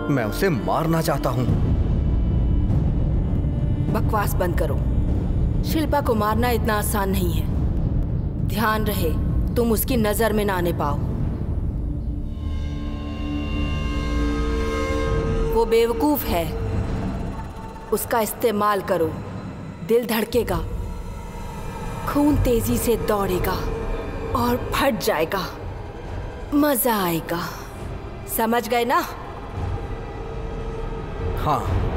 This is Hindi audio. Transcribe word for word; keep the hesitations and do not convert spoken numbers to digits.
मैं उसे मारना चाहता हूँ। बकवास बंद करो। शिल्पा को मारना इतना आसान नहीं है। ध्यान रहे तुम उसकी नजर में ना आने पाओ। वो बेवकूफ है, उसका इस्तेमाल करो। दिल धड़केगा, खून तेजी से दौड़ेगा और फट जाएगा। मजा आएगा। समझ गए ना? हाँ।